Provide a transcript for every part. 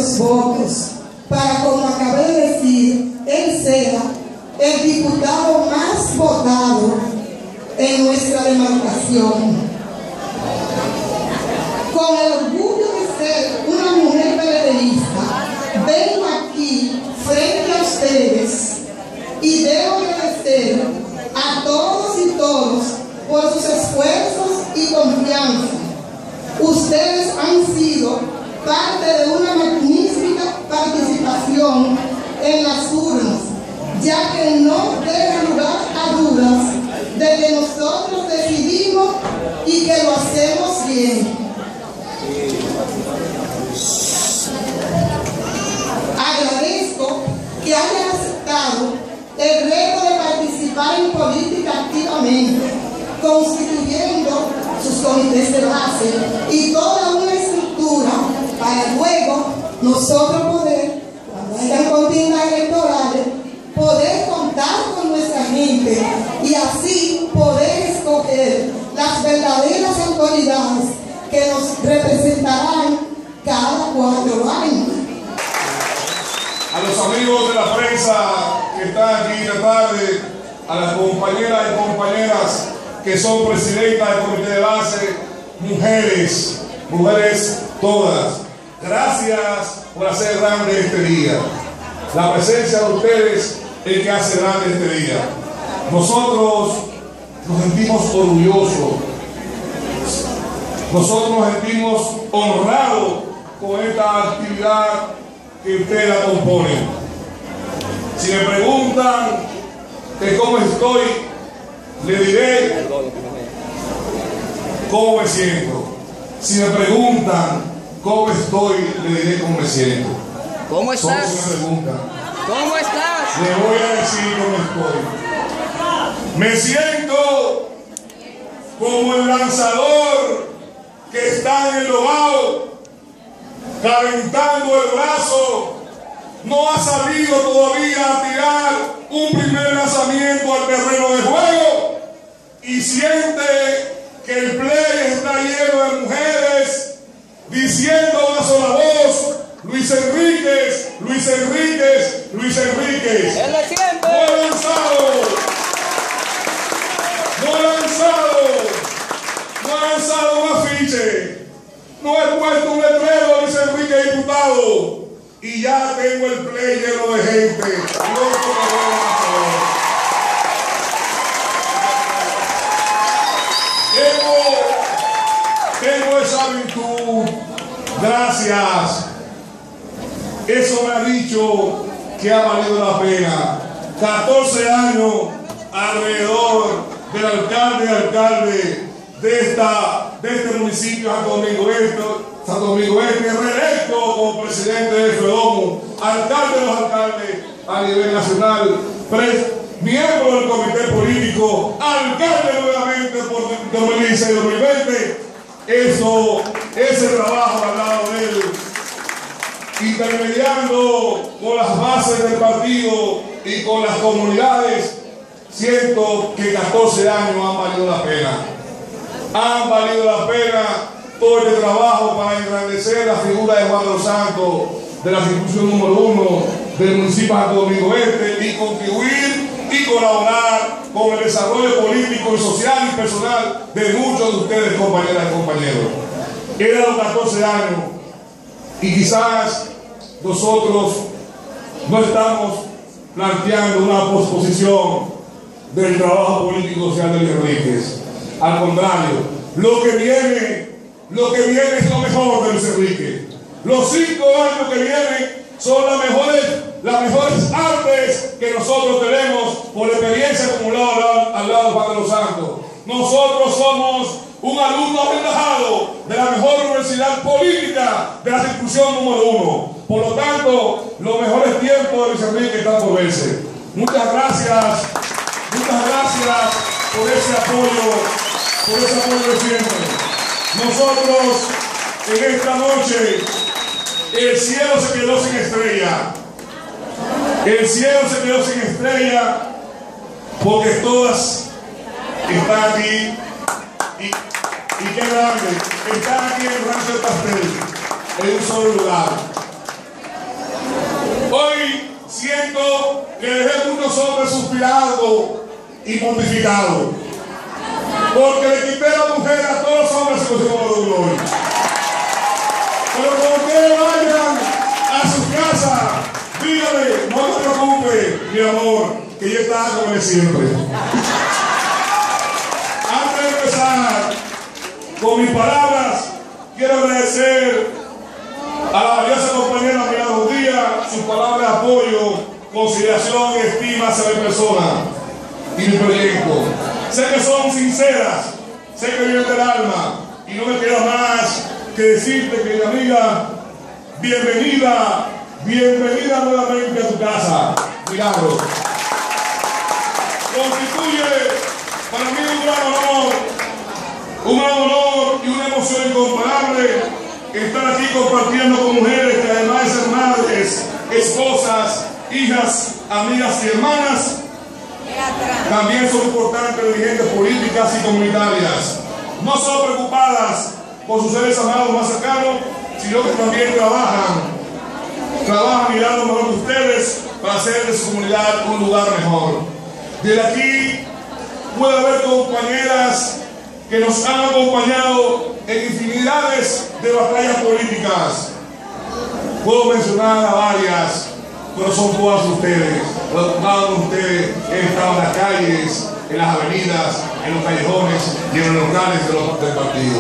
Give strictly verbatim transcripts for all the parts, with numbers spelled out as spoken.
nuestros votos para, como acabé de decir, él sea el diputado más votado en nuestra demarcación. Con el orgullo de ser una mujer periodista, vengo aquí frente a ustedes y debo agradecer a todos y todos por sus esfuerzos y confianza. Ustedes han sido parte de una magnífica participación en las urnas, ya que no deja lugar a dudas de que nosotros decidimos y que lo hacemos bien. Agradezco que hayan aceptado el reto de participar en política activamente, constituyendo sus comités de base y toda una estructura para luego nosotros poder, cuando hayan contiendas electorales, poder contar con nuestra gente y así poder escoger las verdaderas autoridades que nos representarán cada cuatro años. A los amigos de la prensa que están aquí esta tarde, a las compañeras y compañeras que son presidentas del comité de base, mujeres, mujeres todas, gracias por hacer grande este día. La presencia de ustedes es el que hace grande este día. Nosotros nos sentimos orgullosos, nosotros nos sentimos honrados con esta actividad que ustedes la componen. Si me preguntan de cómo estoy, le diré cómo me siento. Si me preguntan cómo estoy, le diré cómo me siento. ¿Cómo estás? Si me preguntan, ¿Cómo estás? le voy a decir cómo estoy. Me siento como el lanzador que está en el lobao, calentando el brazo. No ha salido todavía a tirar un primer lanzamiento al terreno de juego y siente que el play está lleno de mujeres diciendo a una sola voz: Luis Enríquez, Luis Enríquez, Luis Enríquez. ¡Él lo siente! No he lanzado, no he lanzado, no he lanzado un afiche, no he puesto un letrero a Luis Enríquez diputado. Y ya tengo el play lleno de gente. Tengo, tengo esa virtud. Gracias. Eso me ha dicho que ha valido la pena. catorce años alrededor del alcalde y alcalde de, esta, de este municipio, Santo Domingo Este. Santo Domingo Este, reelecto como presidente de FEDOMO, alcalde de los alcaldes a nivel nacional, miembro del comité político, alcalde nuevamente por dos mil dieciséis y dos mil veinte. Eso, ese trabajo al lado de él, intermediando con las bases del partido y con las comunidades, siento que catorce años han valido la pena. Han valido la pena todo este trabajo para engrandecer la figura de Juan de los Santos, de la institución número uno del municipio de Santo Domingo Este, y contribuir y colaborar con el desarrollo político y social y personal de muchos de ustedes, compañeras y compañeros. Eran los catorce años y quizás nosotros no estamos planteando una posposición del trabajo político y social de Luis Enríquez. Al contrario, lo que viene Lo que viene es lo mejor de Luis Enríquez. Los cinco años que vienen son las mejores, las mejores artes que nosotros tenemos por la experiencia acumulada al lado de Juan de los Santos. Nosotros somos un alumno aventajado de la mejor universidad política de la institución número uno. Por lo tanto, los mejores tiempos de Luis Enríquez están por verse. Muchas gracias, muchas gracias por ese apoyo, por ese apoyo de siempre. Nosotros, en esta noche, el cielo se quedó sin estrella. El cielo se quedó sin estrella porque todas están aquí. Y, y qué grande, están aquí en Rancho del Pastel, en un solo lugar. siento que dejé muchos hombres suspirados y mortificados, porque le quité la mujer a todos los hombres que se de gloria. Pero cuando ustedes vayan a su casa, dígale, no te preocupes, mi amor, que yo estaba con él siempre. Antes de empezar con mis palabras, quiero agradecer a la valiosa compañera Miranda Díaz sus palabras de apoyo, consideración y estima hacia mi persona y mi proyecto. Sé que son sinceras, sé que vienen del alma, y no me queda más que decirte, querida amiga, bienvenida, bienvenida nuevamente a tu casa, Milagros. Constituye para mí un gran honor, un gran honor y una emoción incomparable estar aquí compartiendo con mujeres que además de ser madres, esposas, hijas, amigas y hermanas, también son importantes dirigentes políticas y comunitarias, no solo preocupadas por sus seres amados más cercanos, sino que también trabajan, trabajan mirando mejor que ustedes para hacer de su comunidad un lugar mejor. Desde aquí puede haber compañeras que nos han acompañado en infinidades de batallas políticas. Puedo mencionar a varias, pero son todas ustedes. Cada uno de ustedes han estado en las calles, en las avenidas, en los callejones y en los locales de los, del partido.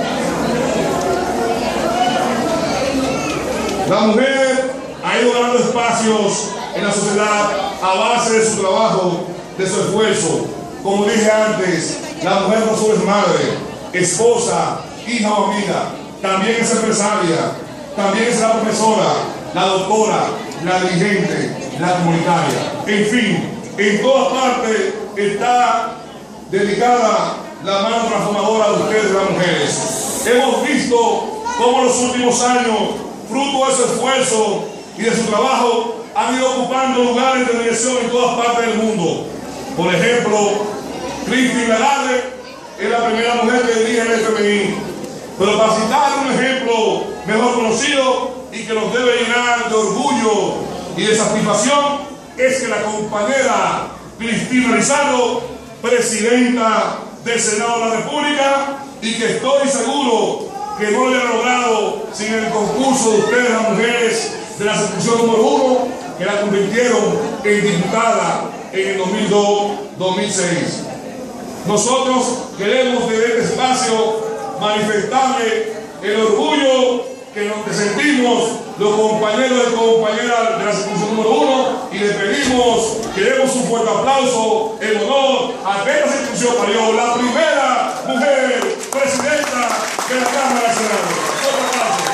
La mujer ha ido ganando espacios en la sociedad a base de su trabajo, de su esfuerzo. Como dije antes, la mujer no solo es madre, esposa, hija o amiga, también es empresaria, también es la profesora, la doctora, la dirigente, la comunitaria. En fin, en todas partes está dedicada la mano transformadora de ustedes, las mujeres. Hemos visto cómo en los últimos años, fruto de su esfuerzo y de su trabajo, han ido ocupando lugares de dirección en todas partes del mundo. Por ejemplo, Cristi Lagarde es la primera mujer que dirige el F M I. Pero para citar un ejemplo mejor conocido y que nos debe llenar de orgullo y de satisfacción, es que la compañera Cristina Lizardo, presidenta del Senado de la República, y que estoy seguro que no lo hubiera logrado sin el concurso de ustedes, las mujeres de la sección número uno, que la convirtieron en diputada en el dos mil dos dos mil seis. Nosotros queremos desde este espacio manifestarle el orgullo que nos sentimos los compañeros y compañeras de la sección número uno, y le pedimos que demos un fuerte aplauso en honor a que esta institución parió la primera mujer presidenta de la Cámara del Senado. Otro aplauso.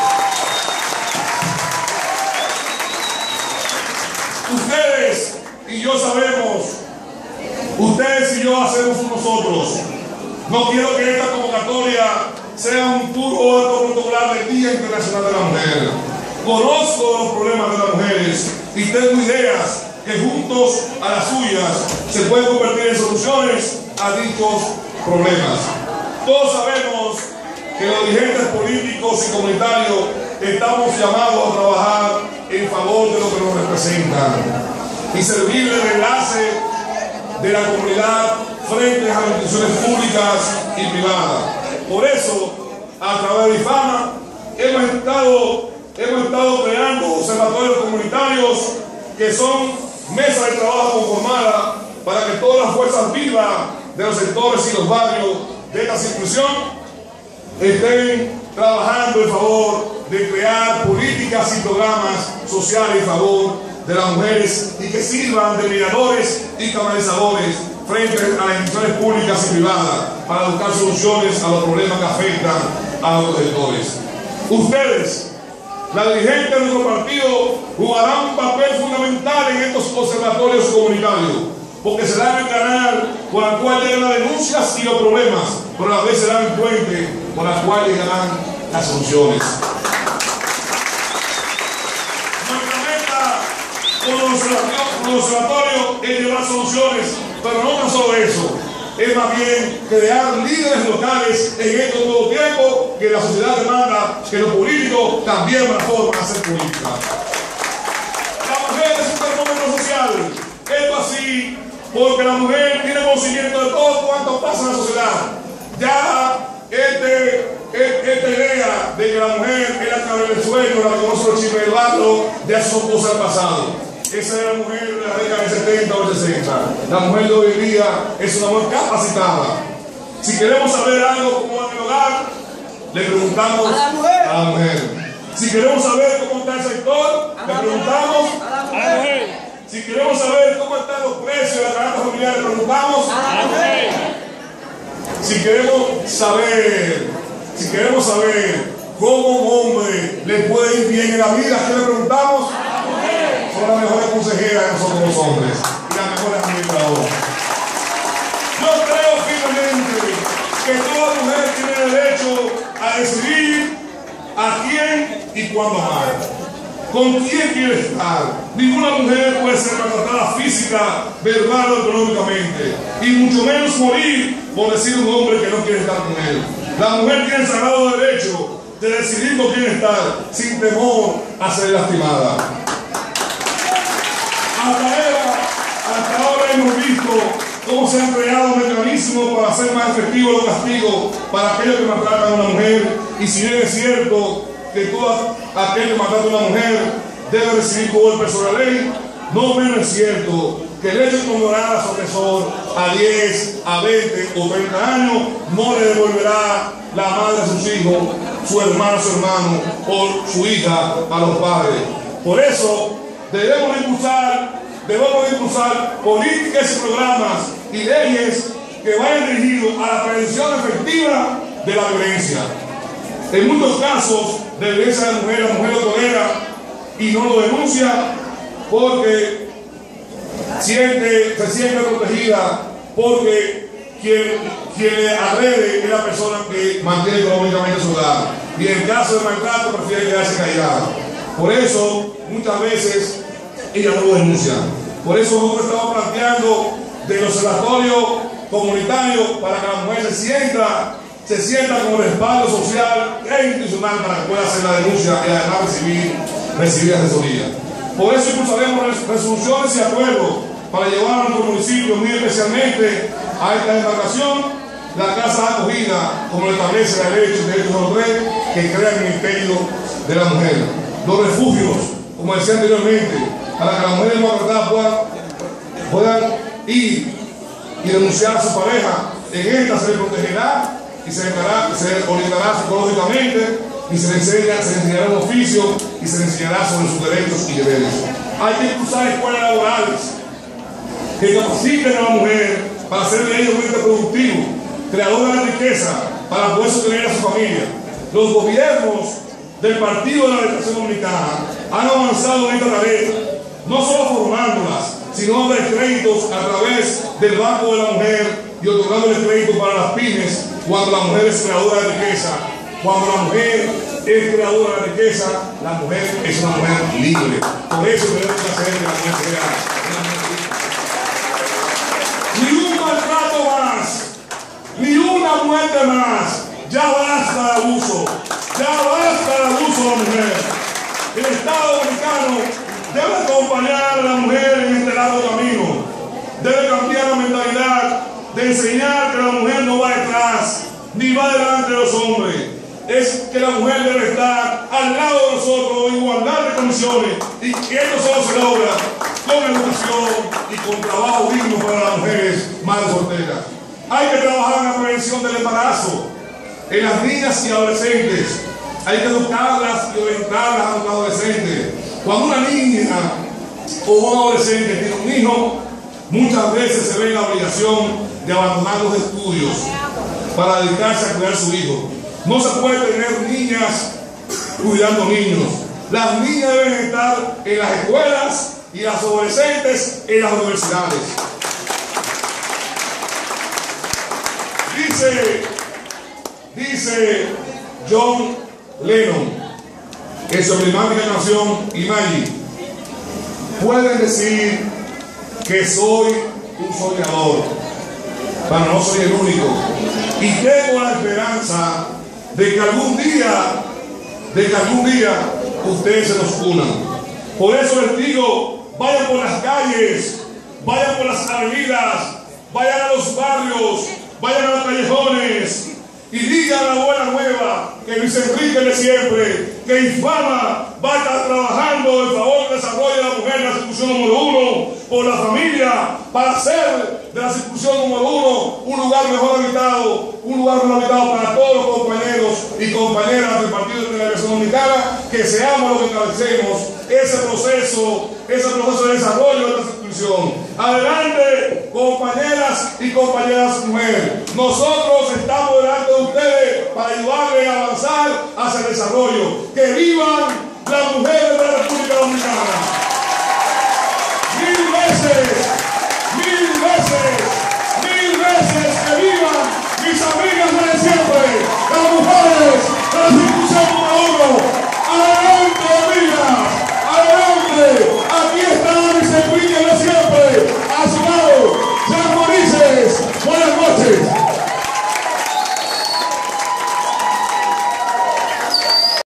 Ustedes y yo sabemos, ustedes y yo hacemos nosotros. No quiero que esta convocatoria sea un puro acto protocolar del Día Internacional de la Mujer. Conozco los problemas de las mujeres y tengo ideas que juntos a las suyas se pueden convertir en soluciones a dichos problemas. Todos sabemos que los dirigentes políticos y comunitarios estamos llamados a trabajar en favor de lo que nos representan y servir de enlace de la comunidad frente a las instituciones públicas y privadas. Por eso, a través de IFAMA, hemos estado, hemos estado creando observatorios comunitarios que son mesas de trabajo conformadas para que todas las fuerzas vivas de los sectores y los barrios de esta circunscripción estén trabajando en favor de crear políticas y programas sociales en favor de las mujeres y que sirvan de mediadores y canalizadores frente a las instituciones públicas y privadas para buscar soluciones a los problemas que afectan a los sectores. Ustedes, la dirigencia de nuestro partido, jugarán un papel fundamental en estos observatorios comunitarios, porque serán el canal por el cual llegan las denuncias y los problemas, pero a la vez serán el puente por el cual llegarán las soluciones. Nuestra meta con los observatorios es llevar soluciones, pero no tan solo eso, es más bien crear líderes locales en estos nuevos tiempos que la sociedad demanda que los políticos también van a hacer política. La mujer es un termómetro así porque la mujer tiene conocimiento de todo cuanto pasa en la sociedad. Ya este, esta idea de que la mujer es la cabeza del sueño, la que conoce los chismes del barrio, ya son cosas del pasado. Esa era la mujer de la década del setenta o del sesenta. La mujer de hoy en día es una mujer capacitada. Si queremos saber algo como en el hogar, le preguntamos a la mujer. A la mujer. Si queremos saber cómo está el sector, le preguntamos a la mujer. Si queremos saber cómo están los precios de la canasta familiar, le preguntamos a la mujer. Si queremos saber, si queremos saber cómo un hombre le puede ir bien en la vida, ¿qué le preguntamos? A la mujer. Son las mejores consejeras de nosotros los hombres y las mejores administradoras. Yo creo firmemente que toda mujer tiene derecho a decidir a quién y cuándo amar, con quién quiere estar. Ninguna mujer puede ser maltratada física, verbal o económicamente, y mucho menos morir por decir un hombre que no quiere estar con él. La mujer tiene el sagrado derecho de decidir con quién estar, sin temor a ser lastimada. Hasta ahora, hasta ahora hemos visto cómo se han creado mecanismos para hacer más efectivos los castigos para aquellos que maltratan a una mujer. Y si bien es cierto que todo aquel que maltrata a una mujer debe recibir golpes sobre la ley, no menos es cierto que el hecho de condenar a su agresor a diez, a veinte o treinta años no le devolverá la madre a sus hijos, su hermano a su hermano o su hija a los padres. Por eso debemos impulsar, debemos impulsar políticas y programas y leyes que vayan dirigidos a la prevención efectiva de la violencia. En muchos casos de violencia de la mujer, la mujer lo tolera y no lo denuncia porque siente, se siente protegida, porque quien, quien le agrede es la persona que mantiene económicamente su hogar. Y en caso de maltrato prefiere quedarse callada. Por eso, muchas veces, ella no lo denuncia. Por eso nosotros estamos planteando del observatorio comunitario para que la mujer se sienta se sienta con respaldo social e institucional para que pueda hacer la denuncia y además recibir, recibir asesoría. Por eso impulsaremos resoluciones y acuerdos para llevar a nuestro municipio, muy especialmente a esta embarcación, la casa de acogida, como lo establece la ley ochenta y ocho tres, que crea el Ministerio de la Mujer. Los refugios, como decía anteriormente, para que las mujeres maltratadas puedan, puedan ir y denunciar a su pareja. En esta se le protegerá y se, encará, se orientará psicológicamente y se le, enseña, se le enseñará un oficio y se le enseñará sobre sus derechos y deberes. Hay que impulsar escuelas laborales que capaciten a la mujer para ser de ellos un ente productivo, creador de riqueza, para poder sostener a su familia. Los gobiernos del Partido de la Liberación Dominicana han avanzado en esta tarea, no solo formándolas, sino dando créditos a través del Banco de la Mujer y otorgándole crédito para las pymes cuando la mujer es creadora de riqueza. Cuando la mujer es creadora de riqueza, la mujer es una mujer libre. Por eso tenemos que hacer que la mujer sea una mujer libre. Ni un maltrato más, ni una muerte más. Ya basta de abuso, ya basta de abuso de la mujer. El Estado Dominicano debe acompañar a la mujer en este largo camino. Debe cambiar la mentalidad de enseñar que la mujer no va detrás, ni va delante de los hombres. Es que la mujer debe estar al lado de nosotros en igualdad de condiciones, y que esto solo se logra con educación y con trabajo digno para las mujeres madres solteras. Hay que trabajar en la prevención del embarazo en las niñas y adolescentes. Hay que educarlas y orientarlas a los adolescentes. Cuando una niña o un adolescente tiene un hijo, muchas veces se ve en la obligación de abandonar los estudios para dedicarse a cuidar a su hijo. No se puede tener niñas cuidando niños. Las niñas deben estar en las escuelas y las adolescentes en las universidades. Dice, dice John Lennon en su emblemática canción Imagine: pueden decir que soy un soñador, pero no soy el único, y tengo la esperanza de que algún día, de que algún día ustedes se nos unan. Por eso les digo, vayan por las calles, vayan por las avenidas, vayan a los barrios, vayan a los callejones y digan la buena nueva que Luis Enrique de siempre, que Infama va a estar trabajando en favor del desarrollo de la mujer en la circunscripción número uno, por la familia, para hacer de la circunscripción número uno un lugar mejor habitado, un lugar mejor habitado para todos los compañeros y compañeras del Partido de la Liberación Dominicana, que seamos los que encabecemos ese proceso, ese proceso de desarrollo de esta circunscripción. Adelante, compañeras y compañeras mujeres. Nosotros estamos delante de ustedes para ayudarles a avanzar hacia el desarrollo. ¡Que vivan las mujeres de la República Dominicana! ¡Mil veces!